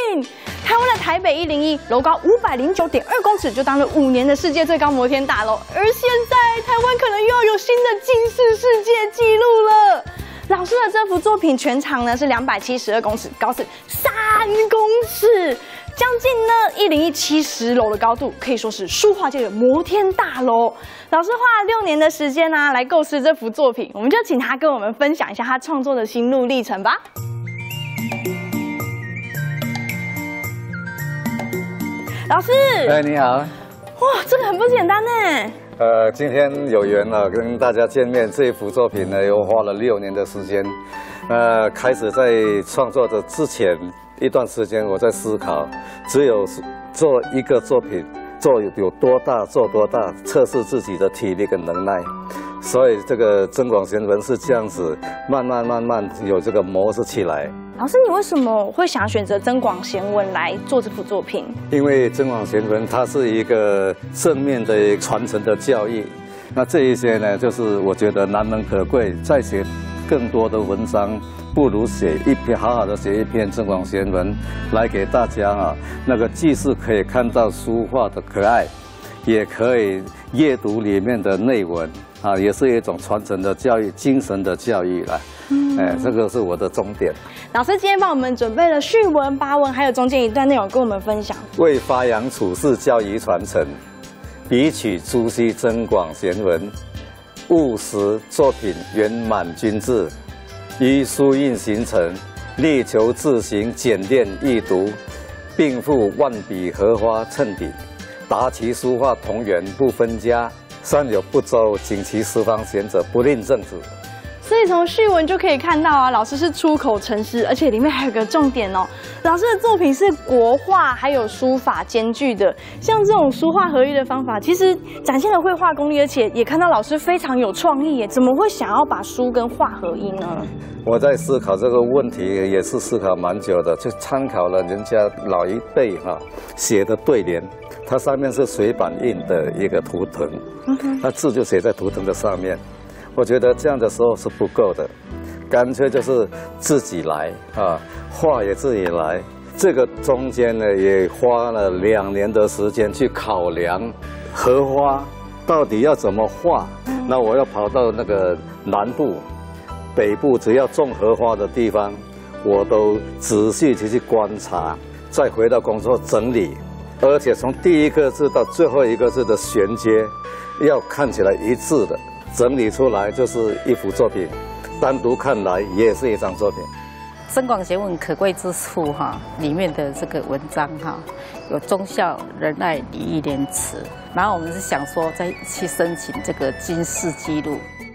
台湾的台北101楼高509.2公尺，就当了5年的世界最高摩天大楼。而现在台湾可能又要有新的金氏世界纪录了。老师的这幅作品全长呢是272公尺，高是3公尺。 将近呢101 70楼的高度，可以说是书画界的摩天大楼。老师花了6年的时间来构思这幅作品，我们就请他跟我们分享一下他创作的心路历程吧。老师， 哎，你好。 哇，这个很不简单呢。 今天有缘了，跟大家见面。这一幅作品呢，又花了6年的时间。开始在创作的之前。 一段时间，我在思考，只有做一个作品，做有多大做多大，测试自己的体力跟能耐。所以这个增广贤文是这样子，慢慢有这个模式起来。 老师，你为什么会想选择增广贤文来做这幅作品？ 因为增广贤文它是一个正面的传承的教育，那这一些呢，就是我觉得难能可贵，再写更多的文章。 不如写一篇，好好的写一篇增广贤文，来给大家啊，那个既是可以看到书画的可爱，也可以阅读里面的内文啊，也是一种传承的教育、精神的教育啦。这个是我的重点。 老师今天帮我们准备了序文、跋文，还有中间一段内容跟我们分享。 为发扬处世教育传承，笔取朱熹增广贤文，务实作品圆满均质。 依书印形成，力求字形简练易读，并附万笔荷花衬底，达其书画同源不分家。善有不周，警其四方贤者，不吝正子。 所以从序文就可以看到啊，老师是出口成诗，而且里面还有个重点哦，老师的作品是国画还有书法兼具的。像这种书画合一的方法，其实展现了绘画功力，而且也看到老师非常有创意耶。怎么会想要把书跟画合一呢？ 我在思考这个问题，也是思考蛮久的，就参考了人家老一辈写的对联，它上面是水板印的一个图腾，那字就写在图腾的上面。我觉得这样的时候是不够的，干脆就是自己来画也自己来。这个中间呢，也花了2年的时间去考量荷花到底要怎么画。那我要跑到那个南部。 北部只要种荷花的地方，我都仔细去观察，再回到工作整理，而且从第一个字到最后一个字的衔接，要看起来一致的，整理出来就是一幅作品，单独看来也是一张作品。 增广贤文可贵之处里面的这个文章有忠孝仁爱礼义廉耻，然后我们是想说再去申请这个金氏纪录。